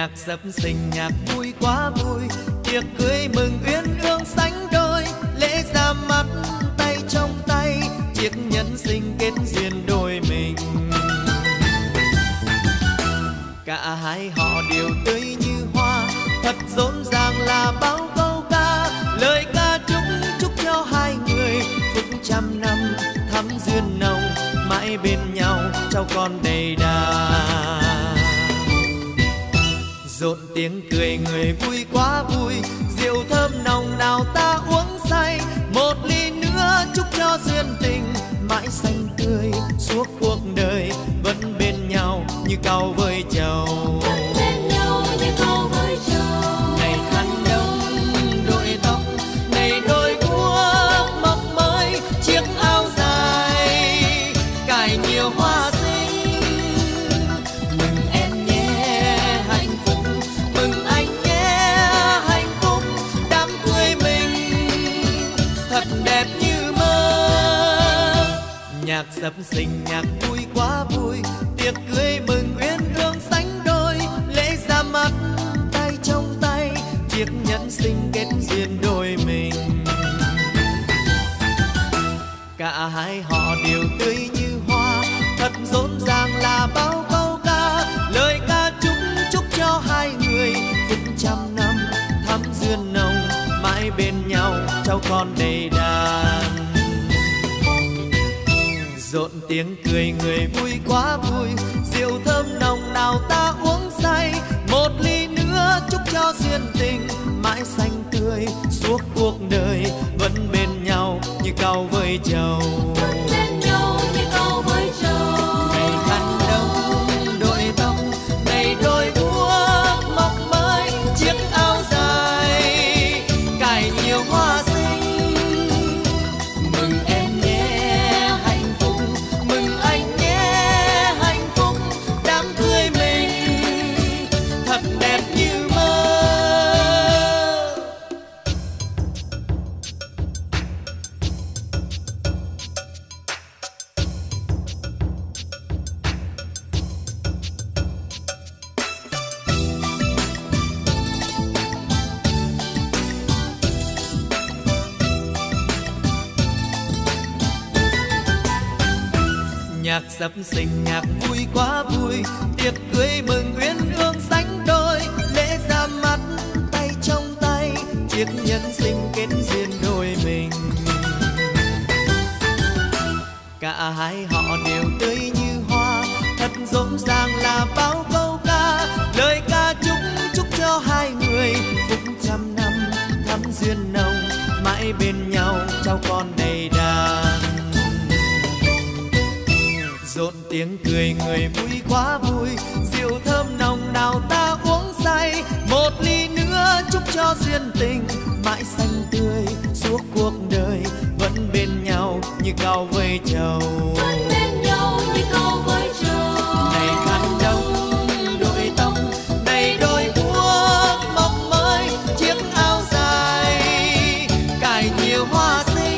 Nhạc sập sình nhạc vui quá vui, tiệc cưới mừng uyên ương sánh đôi, lễ ra mắt tay trong tay, chiếc nhẫn sinh kết duyên đôi mình. Cả hai họ đều tươi như hoa, thật rộn ràng là bao câu ca, lời ca chúc cho hai người phúc trăm năm thắm duyên nồng, mãi bên nhau cháu con đầy đà. Rộn tiếng cười người vui quá vui, rượu thơm nồng nào ta uống say, một ly nữa chúc cho duyên tình mãi xanh tươi suốt cuộc đời, vẫn bên nhau như cau với trầu. Ngày khăn đông đội tóc, ngày đôi guốc mọc mới, chiếc áo dài cài nhiều hoa xinh. Mừng em nhé hạnh phúc, mừng anh nhé hạnh phúc, đám cưới mình thật đẹp như mơ. Nhạc sập sình nhạc vui quá vui, tiệc cưới mừng uyên ương sánh đôi, lễ ra mắt tay trong tay, chiếc nhẫn sinh kết duyên đôi mình. Cả hai họ đều tươi như hoa, thật rộn ràng là bao câu ca, lời ca chúc cho hai người phúc trăm năm thắm duyên nồng, mãi bên nhau cháu con đầy đàn. Rộn tiếng cười người vui quá vui, rượu thơm nồng nào ta uống say, một ly nữa chúc cho duyên tình mãi xanh tươi suốt cuộc đời, vẫn bên nhau như cau với trầu. Ngày khăn đông đội tóc, ngày đôi guốc mọc mới, chiếc áo dài cài nhiều hoa xinh. Mừng em nhé hạnh phúc, mừng anh nhé hạnh phúc, đám cưới mình thật đẹp như mơ. Nhạc sập sình nhạc vui quá vui, tiệc cưới mừng uyên ương sánh đôi, lễ ra mắt tay trong tay, chiếc nhẫn sinh kết duyên đôi mình. Cả hai họ đều tươi như hoa, thật rộn ràng là bao câu ca, lời ca chúc cho hai người phúc trăm năm thắm duyên nồng, mãi bên nhau cháu con đầy đàn. Rộn tiếng cười người vui quá vui, rượu thơm nồng nào ta uống say, một ly nữa chúc cho duyên tình mãi xanh tươi suốt cuộc đời, vẫn bên nhau như cau với trầu. Ngày khăn đông đội tóc, ngày đôi guốc mọc mới, chiếc áo dài cài nhiều hoa xinh.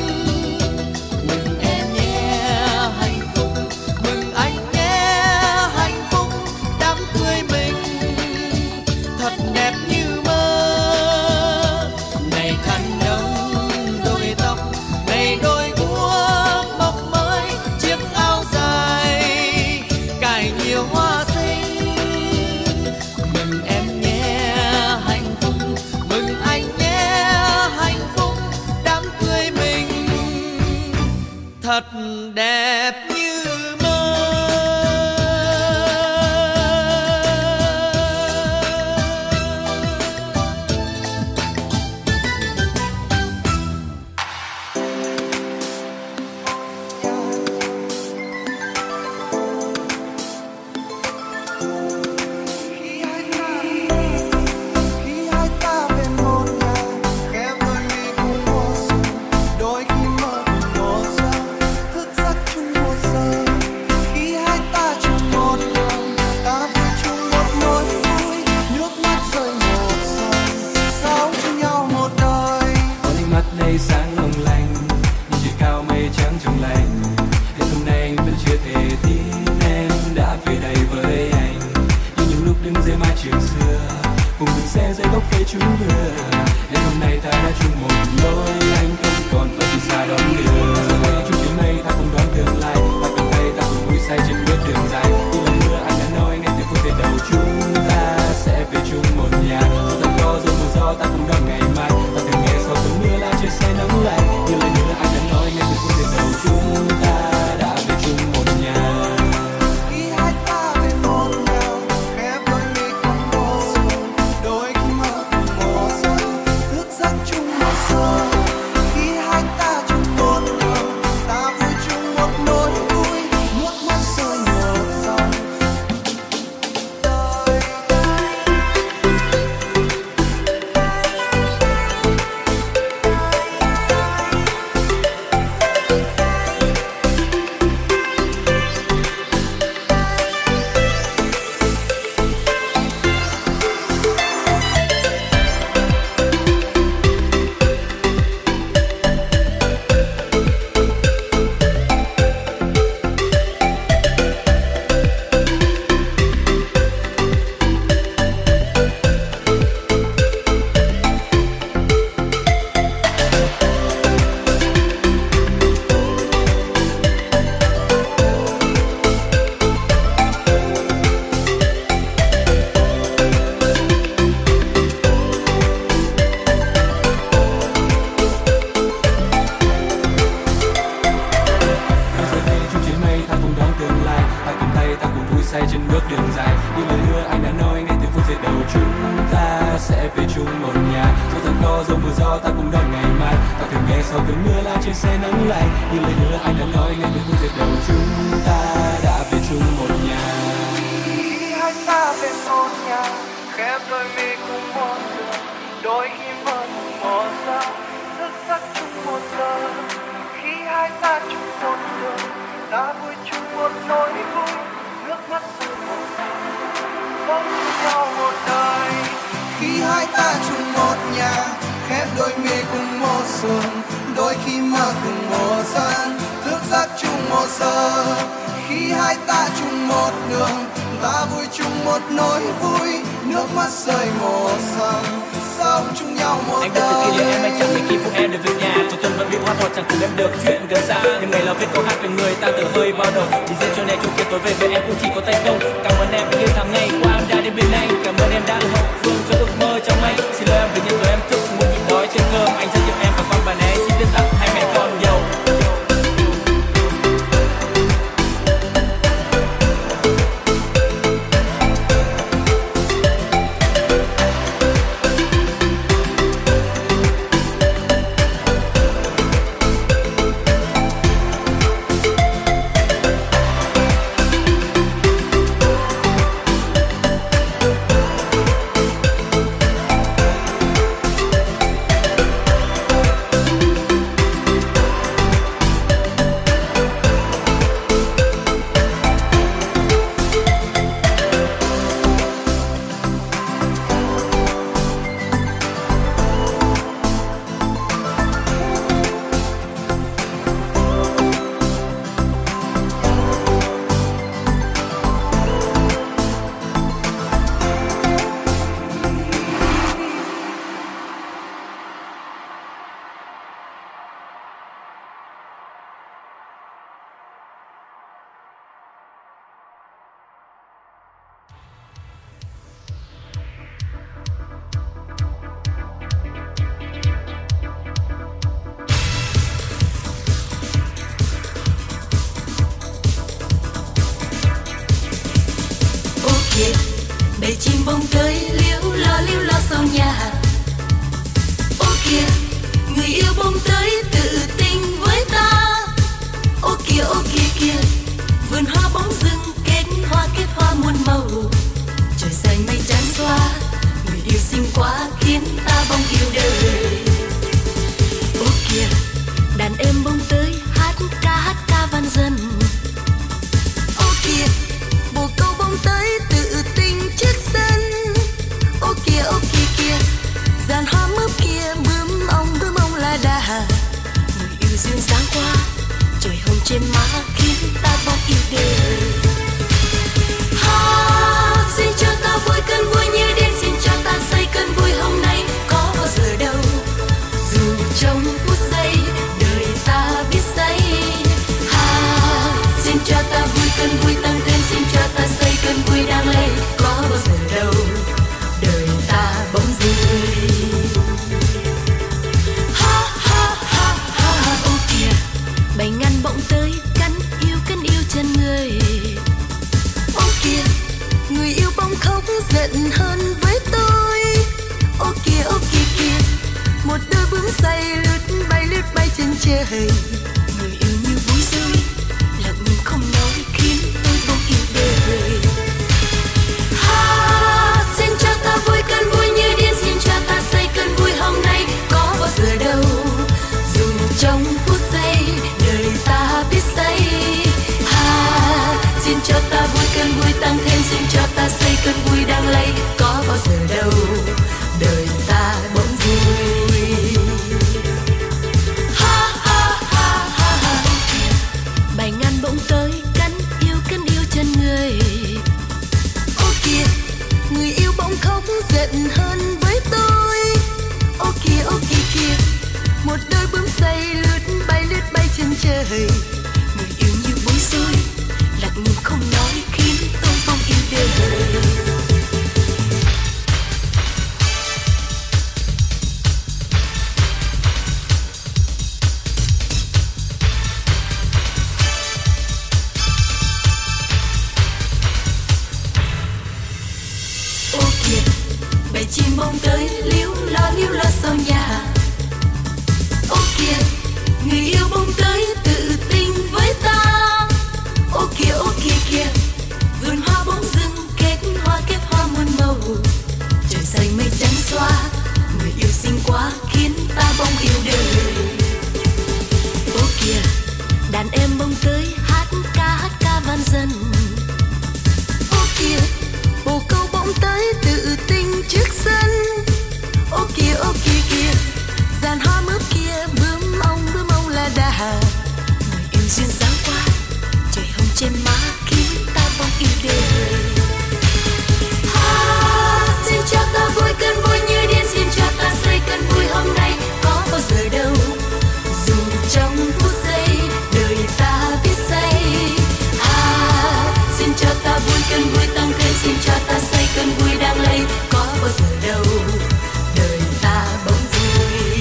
Mừng em nhé hạnh phúc, mừng anh nhé hạnh phúc, đám cưới mình thật đẹp như mơ. Ngày khăn đông đội tóc, ngày đôi guốc mọc mới, chiếc áo dài cài nhiều hoa xinh. Mừng em nhé hạnh phúc, mừng anh nhé hạnh phúc, đám cưới mình thật đẹp như mơ. Khi hai ta về một nhà, khẽ vơi ly cùng mùa xuân, đôi khi mơ cùng mùa xuân, thức giấc chung một giờ. Khi hai ta chung một lòng, ta vui chung một nỗi vui, nước mắt rơi một dòng, sống chung nhau một đời. Con ánh mắt này sáng long lanh, nhìn trời cao mây trắng trong lành. Đến hôm nay anh vẫn chưa thể tin em đã về đây với anh, như những lúc đứng dưới mái trường xưa. chúng vừa. Ngày hôm nay ta đã chung một lối, anh không còn phải đi xa đón đưa. Chung chuyến mây ta cùng đón tương lai, ta cầm tay ta cùng vui say trên bước đường dài. Như lần nữa anh đã nói ngay từ phút giây đầu chúng ta sẽ về chung một nhà. Dù thật có dù mưa gió ta cùng đón ngày mai, ta từng nghe sau cơn mưa là trời sẽ nắng lạnh. Như lần nữa anh đã nói ngay từ phút giây đầu chúng ta đã về chung một nhà. Khi hai ta về một nhà, khép đôi mi cùng một giường, đôi khi mơ cùng một giấc, thức giấc chung một giờ. Khi hai ta chung một đường, ta vui chung một nỗi vui, nước mắt rơi một dòng. bầy chim bông tới liễu lo sau nhà. Ô kìa người yêu bông tới tự tình với ta. Ô kìa kìa vườn hoa bóng rừng kết hoa muôn màu. Trời xanh mây trắng xóa, người yêu xinh quá khiến ta bông yêu đời. Ô kìa đàn em bông tới hát ca van dân. Ô kìa bồ câu bông tới tự tình trước sân. Ô kìa kìa dàn hoa mướp kia bướm ong là đà. Người yêu duyên dáng quá, trời hồng trên má khiến ta bông yêu đời. Xin cho ta vui cơn vui như đêm, xin cho ta say cơn vui hôm nay. bỗng tới cắn yêu chân người. Ô kìa, người yêu bỗng khóc giận hơn với tôi. Ô kìa kìa, một đôi bướm say lướt bay trên trời. Người yêu như bối rối, lặng không nói khiến tôi bỗng yêu đời. Ha, xin cho ta vui cơn vui như điên, xin cho ta say cơn vui hôm nay có bao giờ đâu. Dù trong phút giây đời ta biết say. Ha, xin cho ta vui cơn vui tăng thêm, xin cho ta say cơn vui đang lây có bao giờ đâu. Đời ta bỗng vui. Ha ha ha ha ha. Bài ngàn bỗng tới cắn yêu chân người. Ô kìa, người yêu bỗng khóc giận hơn với tôi. Ô kìa kìa, một đôi bướm say lướt bay trên trời. Người yêu như bối rối, lặng im không nói khiến tôi bỗng yêu đời. Bầy chim bông tới líu lo sau nhà. Ô kìa, người yêu bông tới tự tin với ta. Ô kìa kìa, vườn hoa bỗng dưng kết hoa muôn màu. Trời xanh mây trắng xóa, người yêu xinh quá khiến ta bỗng yêu đời. Ô kìa, đàn em bỗng tới hát ca van dân. Ô kìa, bồ câu bỗng tới tự tin trước sân. Ô kìa kìa, dàn hoa mướp kia bướm ông là đà. Người yêu duyên dáng quá, trời hồng trên má khiến ta bỗng yêu đời. Ha, xin cho ta vui cơn vui như điên, xin cho ta say cơn vui hôm nay có bao giờ đâu. Dù trong phút giây đời ta biết say. Ha, xin cho ta vui cơn vui tăng thêm, xin cho ta say cơn vui đang lây có bao giờ đâu. Đời ta bỗng vui.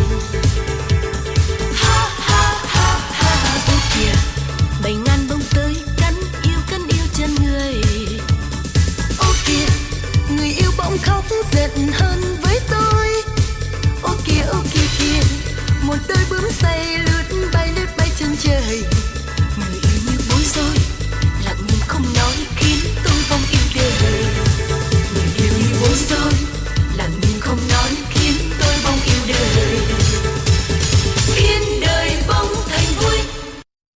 Ha ha ha ha. Ô kìa, bầy ngàn bông tới cắn yêu chân người. Ô kìa, người yêu bỗng khóc giận hơn với tôi. Ô kìa kìa, một đôi bướm say lướt bay trên trời.